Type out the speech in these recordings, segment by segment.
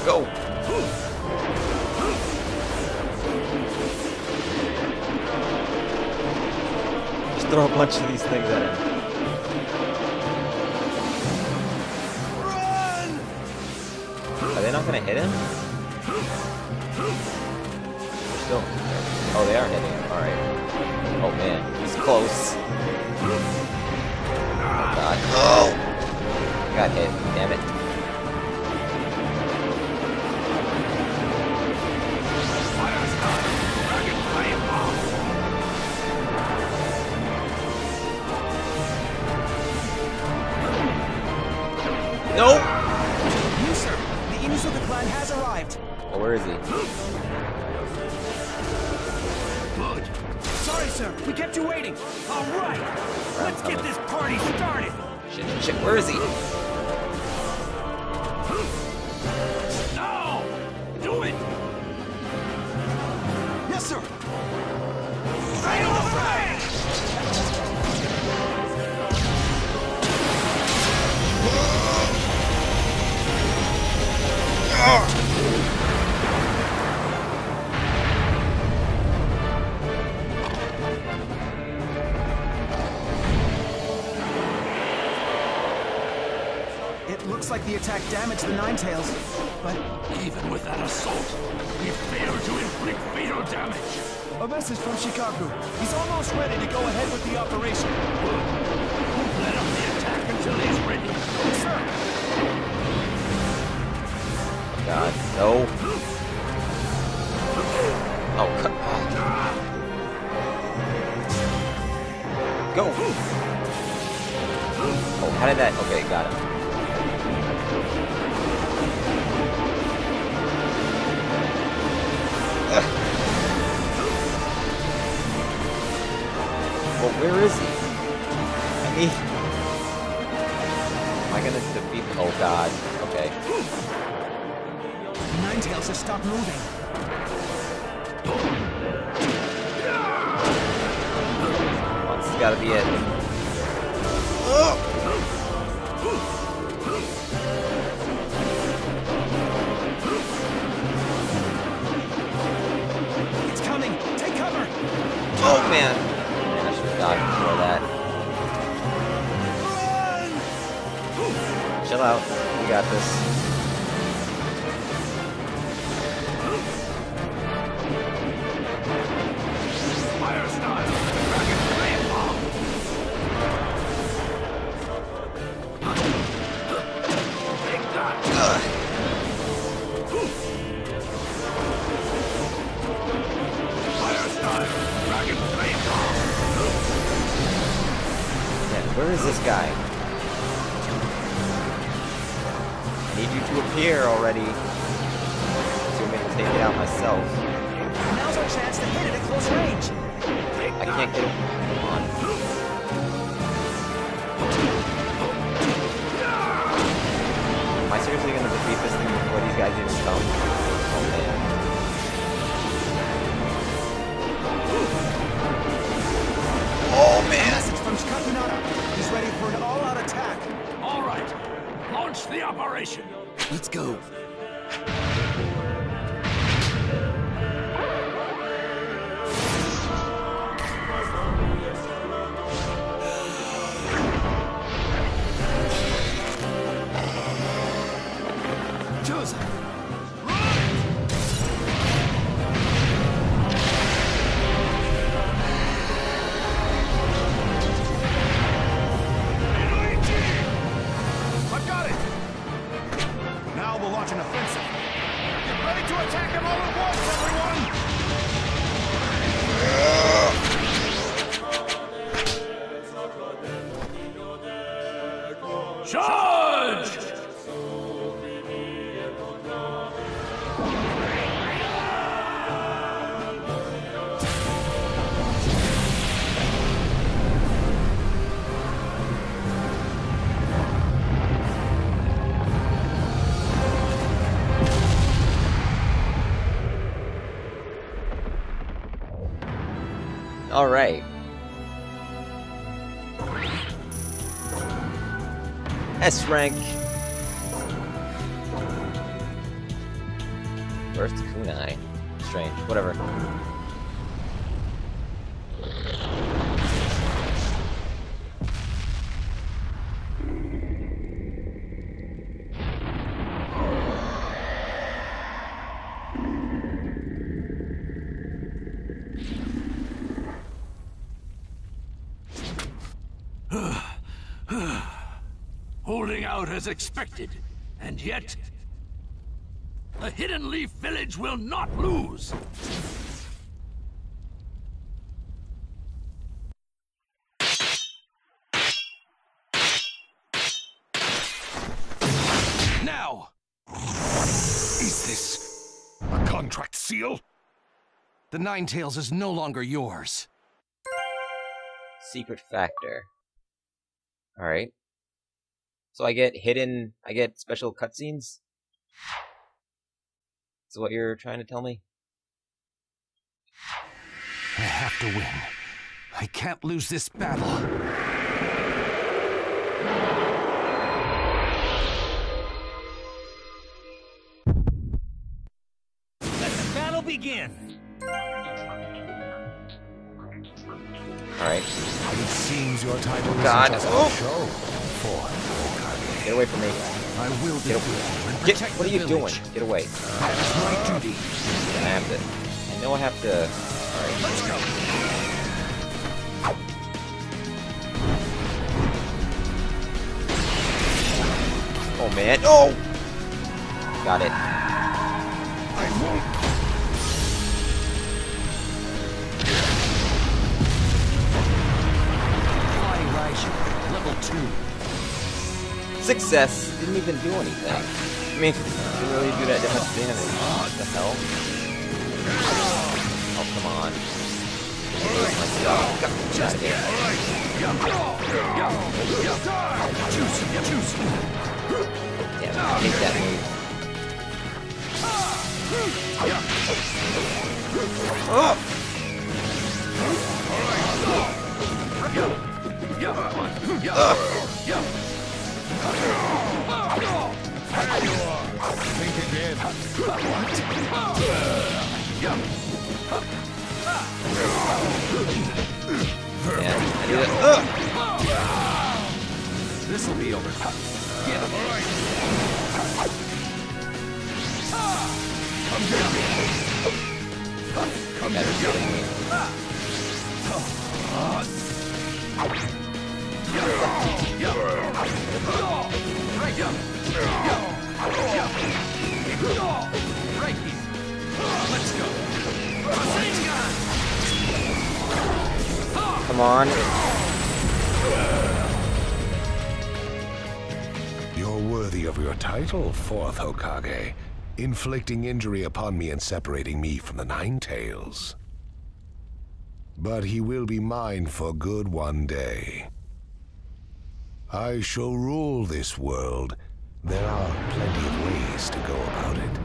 Go! Just throw a bunch of these things at him. Run! Are they not gonna hit him? They're still... Oh, they are hitting him. Alright. Oh man, he's close. Oh god. Oh! Got hit. Damn it. No! You, sir. The Inusuka clan has arrived. Oh, where is he? Good. Sorry, sir. We kept you waiting. All right. Let's get this party started. Shit, shit, where is he? Now! Do it! Yes, sir. Fatal frame! It looks like the attack damaged the Ninetales, but Even with that assault, we failed to inflict fatal damage. a message from Shikaku. He's almost ready to go ahead with the operation. Let up the attack until he's ready. Sir! God, no. Oh, cut. Go! Oh, how did that... Okay, got him. Well, where is he? I need... Am I gonna defeat... Oh, God. Okay. The Ninetales have stopped moving. Oh, this has gotta be it. It's coming! Take cover! Oh, man! Man, I should have died before that. Chill out. We got this. Fire style, dragon flame bomb. Take that. Fire style, dragon flame bomb. Man, where is this guy? I need you to appear already. So I'm gonna take it out myself. Now's our chance to hit it at close range. I can't get him. Come on. Am I seriously gonna defeat this thing before these guys even come? Oh man. Oh A man! message from Shikakunara. He's ready for an all-out attack. All right, launch the operation. Let's go. Chosen. I've got it. Now we'll launch an offensive. Get ready to attack him all at once, everyone. Charge! All right. S rank. First kunai. Strange. Whatever. Holding out as expected, and yet the Hidden Leaf Village will not lose. Now! Is this a contract seal? The Ninetales is no longer yours. Secret factor. Alright. So I get special cutscenes? Is what you're trying to tell me? I have to win. I can't lose this battle. Let the battle begin! Alright. It seems your title God. isn't just Oh. a show. For Get away from me. I will Get defeat you and Get, protect what are the you village. doing? Get away. That is my duty. I have to. I know I have to. Alright. Let's go. Oh man. Oh! Got it. I won't. Flying Raiju, level 2. Success. Didn't even do anything. I mean, didn't really do that much damage. What the hell? Oh, come on. Where's my stuff? Get out of here. Damn, I hate that move. Oh! Think again. Man, I do that. This'll be over. Come down. Right here. Let's go. Come on. You're worthy of your title, Fourth Hokage, inflicting injury upon me and separating me from the Ninetales. But he will be mine for good one day. I shall rule this world. There are plenty of ways to go about it.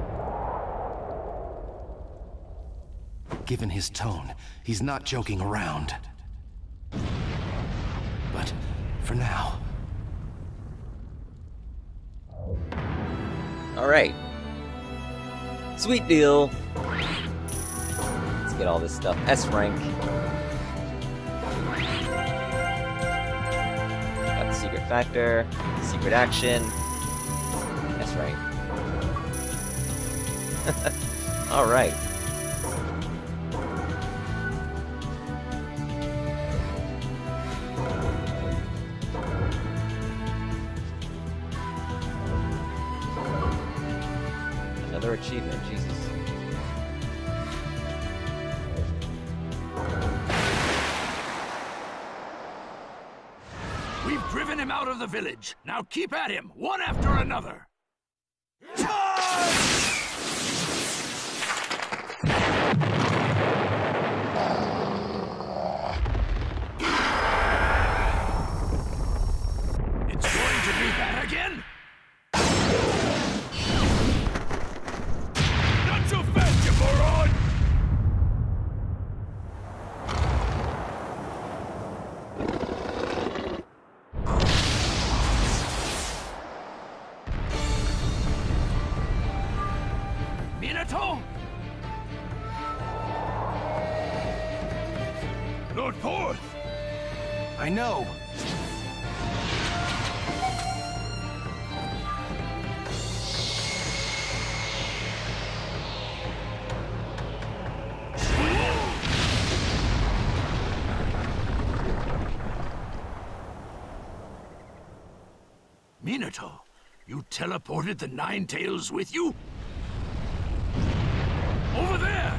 Given his tone, he's not joking around. But for now... Alright. Sweet deal. Let's get all this stuff. S rank. Got the secret factor, secret action. S rank. Alright. Another achievement, Jesus. We've driven him out of the village. Now keep at him, one after another. It's going to be that again? Not so fast, you moron! Minato! Lord Forth! I know. Minato, you teleported the Nine Tails with you? Over there!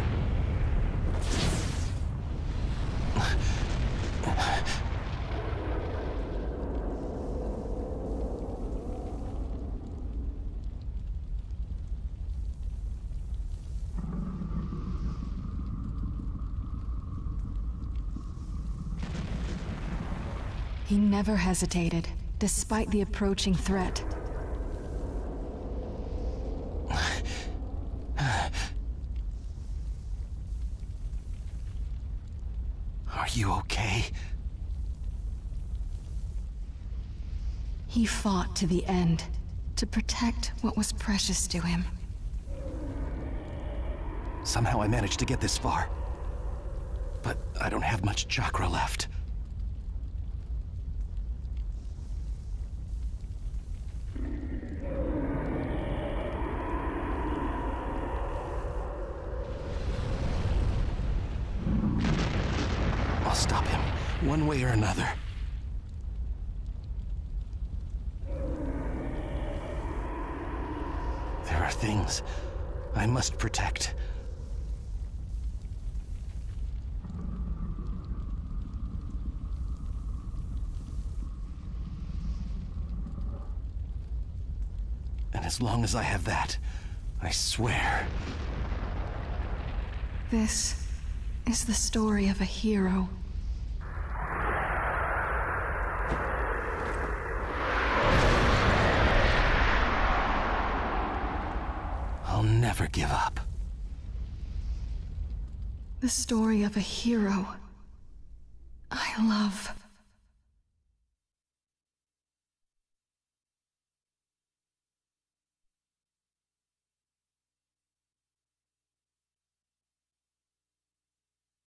He never hesitated, despite the approaching threat. Are you okay? He fought to the end, to protect what was precious to him. Somehow I managed to get this far. But I don't have much chakra left. I'll stop him, one way or another. There are things I must protect. And as long as I have that, I swear. This is the story of a hero. I'll never give up. The story of a hero I love.